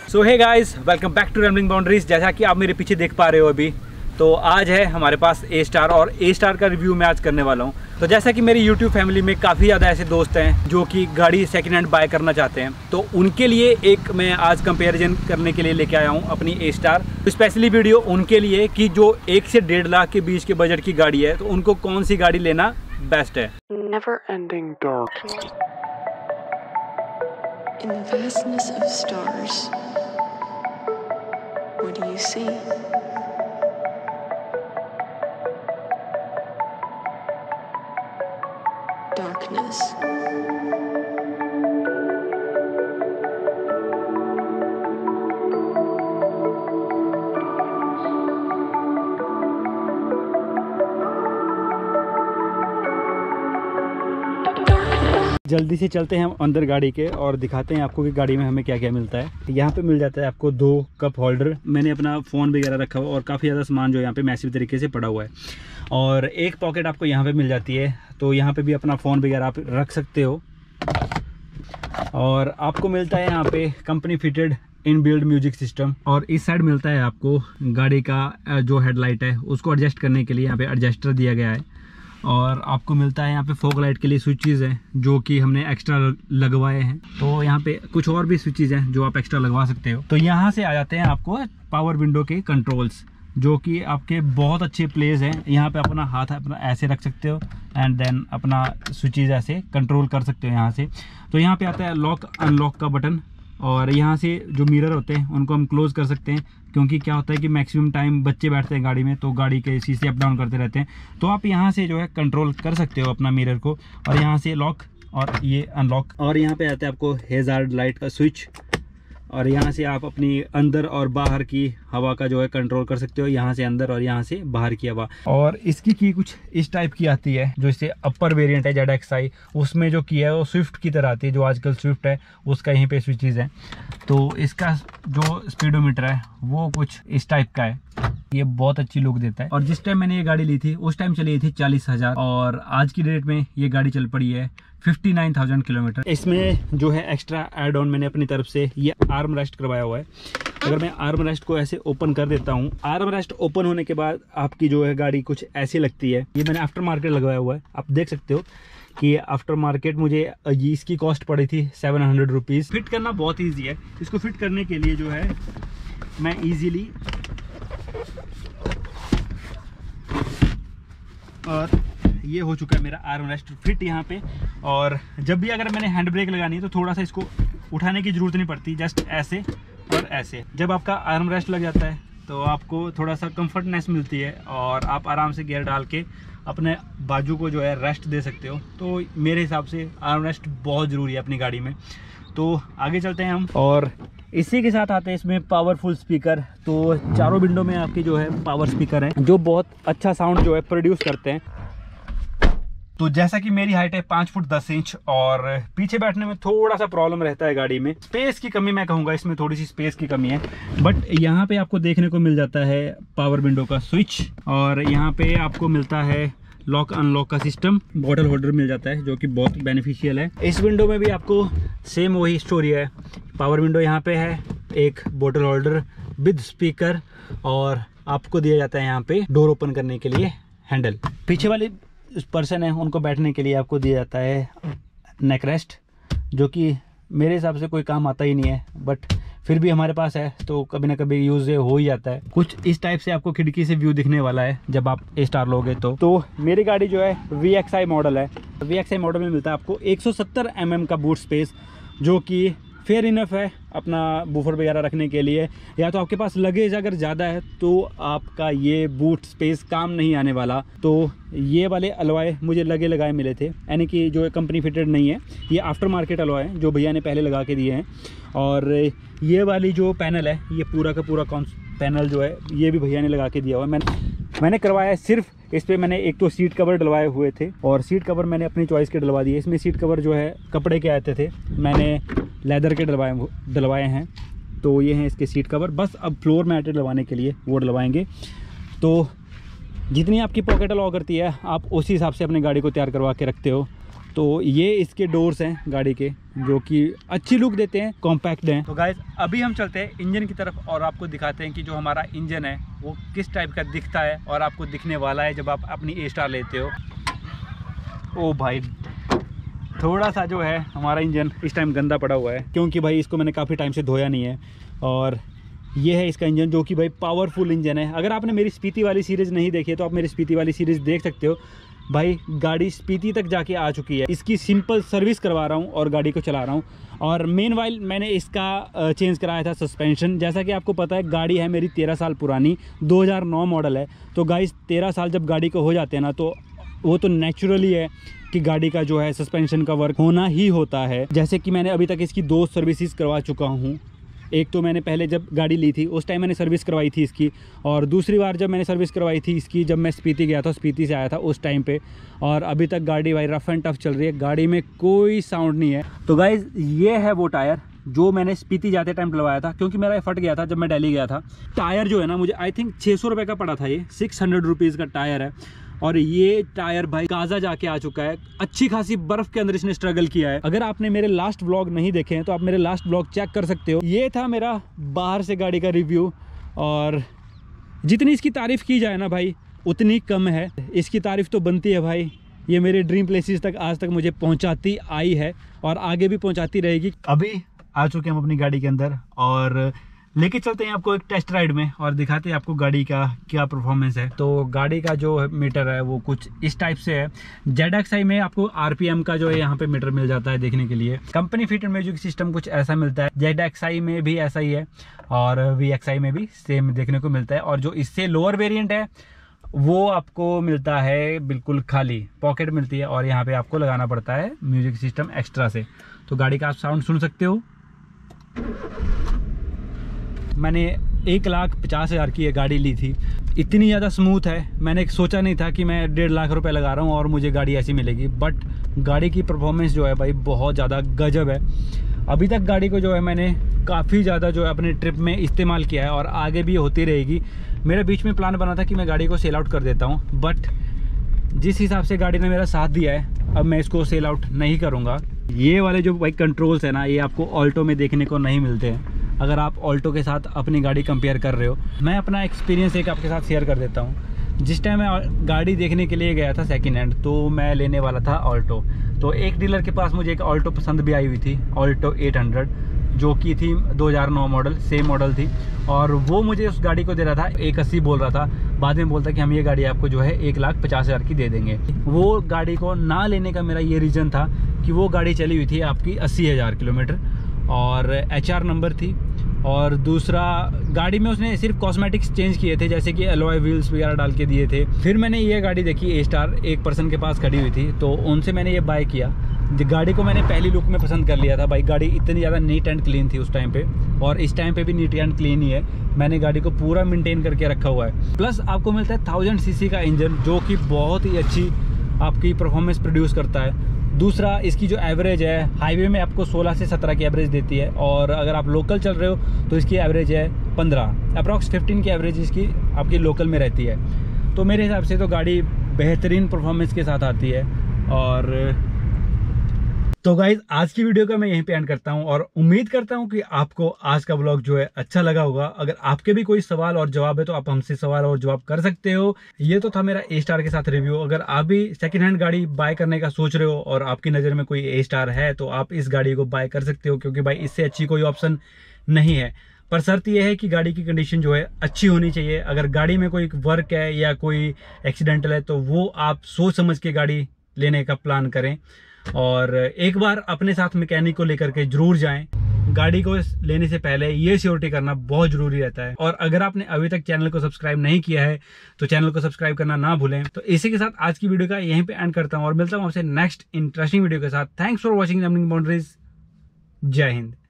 So hey guys, welcome back to Rambling Boundaries. जैसा कि आप मेरे पीछे देख पा रहे हो अभी, तो आज है हमारे पास ए स्टार और ए स्टार का रिव्यू मैं आज करने वाला हूं। तो जैसा कि मेरी यूट्यूब फैमिली में काफ़ी ज़्यादा ऐसे दोस्त हैं जो कि गाड़ी सेकंड हैंड बाय करना चाहते हैं, तो उनके लिए एक मैं आज कंपैरिजन करने के लिए लेके आया हूं अपनी ए स्टार। स्पेशली वीडियो उनके लिए कि जो 1 से 1.5 लाख के बीच के बजट की गाड़ी है, तो उनको कौन सी गाड़ी लेना बेस्ट है। Never ending dark. In the vastness of stars, what do you see? Darkness. जल्दी से चलते हैं हम अंदर गाड़ी के और दिखाते हैं आपको कि गाड़ी में हमें क्या क्या मिलता है। यहाँ पे मिल जाता है आपको 2 कप होल्डर। मैंने अपना फ़ोन वगैरह रखा हुआ और काफ़ी ज़्यादा सामान जो यहाँ पे मैसिव तरीके से पड़ा हुआ है। और एक पॉकेट आपको यहाँ पे मिल जाती है, तो यहाँ पे भी अपना फ़ोन वगैरह आप रख सकते हो। और आपको मिलता है यहाँ पे company fitted inbuilt music system. और इस साइड मिलता है आपको गाड़ी का जो हेडलाइट है उसको एडजस्ट करने के लिए यहाँ पे एडजस्टर दिया गया है। और आपको मिलता है यहाँ पे फॉग लाइट के लिए स्विचेस हैं जो कि हमने एक्स्ट्रा लगवाए हैं। तो यहाँ पे कुछ और भी स्विचेस हैं जो आप एक्स्ट्रा लगवा सकते हो। तो यहाँ से आ जाते हैं आपको पावर विंडो के कंट्रोल्स, जो कि आपके बहुत अच्छे प्लेस हैं। यहाँ पे अपना हाथ अपना ऐसे रख सकते हो एंड देन अपना स्विचेस ऐसे कंट्रोल कर सकते हो यहाँ से। तो यहाँ पे आता है लॉक अनलॉक का बटन, और यहाँ से जो मिरर होते हैं उनको हम क्लोज़ कर सकते हैं, क्योंकि क्या होता है कि मैक्सिमम टाइम बच्चे बैठते हैं गाड़ी में तो गाड़ी के शीशे अप डाउन करते रहते हैं। तो आप यहाँ से जो है कंट्रोल कर सकते हो अपना मिरर को, और यहाँ से लॉक और ये अनलॉक। और यहाँ पे आता है आपको हैजार्ड लाइट का स्विच, और यहाँ से आप अपनी अंदर और बाहर की हवा का जो है कंट्रोल कर सकते हो, यहाँ से अंदर और यहाँ से बाहर की हवा। और इसकी की कुछ इस टाइप की आती है, जो इससे अपर वेरिएंट है ZXi, उसमें जो की है वो स्विफ्ट की तरह आती है। जो आजकल स्विफ्ट है उसका यहीं पे स्विचेस है। तो इसका जो स्पीडोमीटर है वो कुछ इस टाइप का है, ये बहुत अच्छी लुक देता है। और जिस टाइम मैंने ये गाड़ी ली थी उस टाइम चली थी 40,000, और आज की डेट में ये गाड़ी चल पड़ी है 59,000 किलोमीटर। इसमें जो है एक्स्ट्रा एड ऑन मैंने अपनी तरफ से ये आर्म रेस्ट करवाया हुआ है। अगर मैं आर्म रेस्ट को ऐसे ओपन कर देता हूँ, आर्म रेस्ट ओपन होने के बाद आपकी जो है गाड़ी कुछ ऐसी लगती है। ये मैंने आफ्टर मार्केट लगवाया हुआ है, आप देख सकते हो कि आफ्टर मार्केट मुझे इसकी कॉस्ट पड़ी थी 700 रुपीज़। फिट करना बहुत ईजी है। इसको फिट करने के लिए जो है मैं ईजीली और ये हो चुका है मेरा आर्म रेस्ट फिट यहाँ पे। और जब भी अगर मैंने हैंड ब्रेक लगानी है तो थोड़ा सा इसको उठाने की ज़रूरत नहीं पड़ती, जस्ट ऐसे और ऐसे। जब आपका आर्म रेस्ट लग जाता है तो आपको थोड़ा सा कंफर्टनेस मिलती है और आप आराम से गियर डाल के अपने बाजू को जो है रेस्ट दे सकते हो। तो मेरे हिसाब से आर्म रेस्ट बहुत ज़रूरी है अपनी गाड़ी में। तो आगे चलते हैं हम, और इसी के साथ आते हैं इसमें पावरफुल स्पीकर। तो चारों विंडो में आपकी जो है पावर स्पीकर हैं जो बहुत अच्छा साउंड जो है प्रोड्यूस करते हैं। तो जैसा कि मेरी हाइट है 5 फुट 10 इंच, और पीछे बैठने में थोड़ा सा प्रॉब्लम रहता है गाड़ी में, स्पेस की कमी मैं कहूँगा, इसमें थोड़ी सी स्पेस की कमी है। बट यहाँ पे आपको देखने को मिल जाता है पावर विंडो का स्विच, और यहाँ पे आपको मिलता है लॉक अनलॉक का सिस्टम, बॉटल होल्डर मिल जाता है जो कि बहुत बेनिफिशियल है। इस विंडो में भी आपको सेम वही स्टोरी है। पावर विंडो यहाँ पे है, एक बॉटल होल्डर विद स्पीकर, और आपको दिया जाता है यहाँ पे डोर ओपन करने के लिए हैंडल। पीछे वाले पर्सन है उनको बैठने के लिए आपको दिया जाता है नेक रेस्ट, जो कि मेरे हिसाब से कोई काम आता ही नहीं है, बट फिर भी हमारे पास है तो कभी ना कभी यूज़ हो ही जाता है। कुछ इस टाइप से आपको खिड़की से व्यू दिखने वाला है जब आप ए स्टार लोगे तो मेरी गाड़ी जो है VXi मॉडल है। VXi मॉडल में मिलता है आपको 170 mm का बूट स्पेस, जो कि फेयर इनफ है अपना बूफर वगैरह रखने के लिए। या तो आपके पास लगेज अगर ज़्यादा है तो आपका ये बूट स्पेस काम नहीं आने वाला। तो ये वाले अलॉय मुझे लगाए मिले थे, यानी कि जो कंपनी फिटेड नहीं है, ये आफ्टर मार्केट अलॉय है जो भैया ने पहले लगा के दिए हैं। और ये वाली जो पैनल है, ये पूरा का पूरा पैनल जो है ये भी भैया ने लगा के दिया हुआ है। मैंने करवाया है सिर्फ इस पर मैंने एक तो सीट कवर डलवाए हुए थे, और सीट कवर मैंने अपनी चॉइस के डलवा दिए। इसमें सीट कवर जो है कपड़े के आते थे, मैंने लेदर के डलवाए हैं। तो ये हैं इसके सीट कवर। बस अब फ्लोर मैट डलवाने के लिए वो डलवाएंगे। तो जितनी आपकी पॉकेट अलाउ करती है आप उसी हिसाब से अपनी गाड़ी को तैयार करवा के रखते हो। तो ये इसके डोर्स हैं गाड़ी के, जो कि अच्छी लुक देते हैं, कॉम्पैक्ट हैं। तो गाइस अभी हम चलते हैं इंजन की तरफ और आपको दिखाते हैं कि जो हमारा इंजन है वो किस टाइप का दिखता है और आपको दिखने वाला है जब आप अपनी A स्टार लेते हो। ओ भाई, थोड़ा सा जो है हमारा इंजन इस टाइम गंदा पड़ा हुआ है, क्योंकि भाई इसको मैंने काफ़ी टाइम से धोया नहीं है। और ये है इसका इंजन, जो कि भाई पावरफुल इंजन है। अगर आपने मेरी स्पीति वाली सीरीज़ नहीं देखी है तो आप मेरी स्पीति वाली सीरीज़ देख सकते हो। भाई गाड़ी स्पीति तक जाके आ चुकी है, इसकी सिंपल सर्विस करवा रहा हूँ और गाड़ी को चला रहा हूँ। और मेन वाइल मैंने इसका चेंज कराया था सस्पेंशन। जैसा कि आपको पता है गाड़ी है मेरी 13 साल पुरानी, 2009 मॉडल है। तो गाइस 13 साल जब गाड़ी को हो जाते हैं ना, तो वो तो नेचुरली है कि गाड़ी का जो है सस्पेंशन का वर्क होना ही होता है। जैसे कि मैंने अभी तक इसकी 2 सर्विसेज करवा चुका हूँ। एक तो मैंने पहले जब गाड़ी ली थी उस टाइम मैंने सर्विस करवाई थी इसकी, और दूसरी बार जब मैंने सर्विस करवाई थी इसकी जब मैं स्पीति गया था, स्पीति से आया था उस टाइम पे। और अभी तक गाड़ी भाई रफ एंड टफ चल रही है, गाड़ी में कोई साउंड नहीं है। तो गाइज़ ये है वो टायर जो मैंने स्पीति जाते टाइम डलवाया था, क्योंकि मेरा ये फट गया था जब मैं दिल्ली गया था। टायर जो है ना, मुझे आई थिंक 600 रुपये का पड़ा था। ये 600 रुपीज़ का टायर है। और ये टायर भाई गाजा जाके आ चुका है, अच्छी खासी बर्फ के अंदर इसने स्ट्रगल किया है। अगर आपने मेरे लास्ट व्लॉग नहीं देखे हैं तो आप मेरे लास्ट व्लॉग चेक कर सकते हो। ये था मेरा बाहर से गाड़ी का रिव्यू, और जितनी इसकी तारीफ़ की जाए ना भाई उतनी कम है। इसकी तारीफ़ तो बनती है भाई, ये मेरे ड्रीम प्लेसेस तक आज तक मुझे पहुंचाती आई है और आगे भी पहुंचाती रहेगी। अभी आ चुके हैं हम अपनी गाड़ी के अंदर और लेके चलते हैं आपको एक टेस्ट राइड में और दिखाते हैं आपको गाड़ी का क्या परफॉर्मेंस है। तो गाड़ी का जो मीटर है वो कुछ इस टाइप से है। ZXi में आपको RPM का जो है यहाँ पे मीटर मिल जाता है देखने के लिए। कंपनी फिटेड म्यूजिक सिस्टम कुछ ऐसा मिलता है। ZXi में भी ऐसा ही है और VXi में भी सेम देखने को मिलता है। और जो इससे लोअर वेरिएंट है वो आपको मिलता है बिल्कुल खाली, पॉकेट मिलती है और यहाँ पे आपको लगाना पड़ता है म्यूजिक सिस्टम एक्स्ट्रा से। तो गाड़ी का आप साउंड सुन सकते हो। मैंने 1,50,000 की ये गाड़ी ली थी, इतनी ज़्यादा स्मूथ है, मैंने सोचा नहीं था कि मैं 1.5 लाख रुपए लगा रहा हूँ और मुझे गाड़ी ऐसी मिलेगी। बट गाड़ी की परफॉर्मेंस जो है भाई बहुत ज़्यादा गजब है। अभी तक गाड़ी को जो है मैंने काफ़ी ज़्यादा जो है अपने ट्रिप में इस्तेमाल किया है और आगे भी होती रहेगी। मेरा बीच में प्लान बना था कि मैं गाड़ी को सेल आउट कर देता हूँ, बट जिस हिसाब से गाड़ी ने मेरा साथ दिया है अब मैं इसको सेल आउट नहीं करूँगा। ये वाले जो भाई कंट्रोल्स है ना, ये आपको ऑल्टो में देखने को नहीं मिलते हैं। अगर आप ऑल्टो के साथ अपनी गाड़ी कंपेयर कर रहे हो, मैं अपना एक्सपीरियंस एक आपके साथ शेयर कर देता हूँ। जिस टाइम मैं गाड़ी देखने के लिए गया था सेकंड हैंड, तो मैं लेने वाला था ऑल्टो। तो एक डीलर के पास मुझे एक ऑल्टो पसंद भी आई हुई थी, ऑल्टो 800, जो कि थी 2009 मॉडल, सेम मॉडल थी। और वो मुझे उस गाड़ी को दे रहा था 1,80 बोल रहा था। बाद में बोलता कि हम ये गाड़ी आपको जो है 1,50,000 की दे देंगे। वो गाड़ी को ना लेने का मेरा ये रीज़न था कि वो गाड़ी चली हुई थी आपकी 80,000 किलोमीटर और HR नंबर थी। और दूसरा, गाड़ी में उसने सिर्फ कॉस्मेटिक्स चेंज किए थे, जैसे कि एलॉय व्हील्स वगैरह डाल के दिए थे। फिर मैंने ये गाड़ी देखी A स्टार, एक पर्सन के पास खड़ी हुई थी, तो उनसे मैंने ये बाय किया। गाड़ी को मैंने पहली लुक में पसंद कर लिया था भाई। गाड़ी इतनी ज़्यादा नीट एंड क्लीन थी उस टाइम पे, और इस टाइम पे भी नीट एंड क्लीन ही है। मैंने गाड़ी को पूरा मेंटेन करके रखा हुआ है। प्लस आपको मिलता है 1000 cc का इंजन, जो कि बहुत ही अच्छी आपकी परफॉर्मेंस प्रोड्यूस करता है। दूसरा, इसकी जो एवरेज है हाईवे में आपको 16 से 17 की एवरेज देती है, और अगर आप लोकल चल रहे हो तो इसकी एवरेज है 15, अप्रॉक्स 15 की एवरेज इसकी आपकी लोकल में रहती है। तो मेरे हिसाब से तो गाड़ी बेहतरीन परफॉर्मेंस के साथ आती है। और तो गाइज आज की वीडियो का मैं यहीं पे एंड करता हूं और उम्मीद करता हूं कि आपको आज का ब्लॉग जो है अच्छा लगा होगा। अगर आपके भी कोई सवाल और जवाब है तो आप हमसे सवाल और जवाब कर सकते हो। ये तो था मेरा A स्टार के साथ रिव्यू। अगर आप भी सेकंड हैंड गाड़ी बाय करने का सोच रहे हो और आपकी नज़र में कोई A स्टार है तो आप इस गाड़ी को बाय कर सकते हो, क्योंकि भाई इससे अच्छी कोई ऑप्शन नहीं है। पर शर्त यह है कि गाड़ी की कंडीशन जो है अच्छी होनी चाहिए। अगर गाड़ी में कोई वर्क है या कोई एक्सीडेंटल है तो वो आप सोच समझ के गाड़ी लेने का प्लान करें, और एक बार अपने साथ मैकेनिक को लेकर के जरूर जाएं। गाड़ी को लेने से पहले ये श्योरिटी करना बहुत जरूरी रहता है। और अगर आपने अभी तक चैनल को सब्सक्राइब नहीं किया है तो चैनल को सब्सक्राइब करना ना भूलें। तो इसी के साथ आज की वीडियो का यहीं पे एंड करता हूं और मिलता हूं आपसे नेक्स्ट इंटरेस्टिंग वीडियो के साथ। Thanks for watching Boundaries. जय हिंद।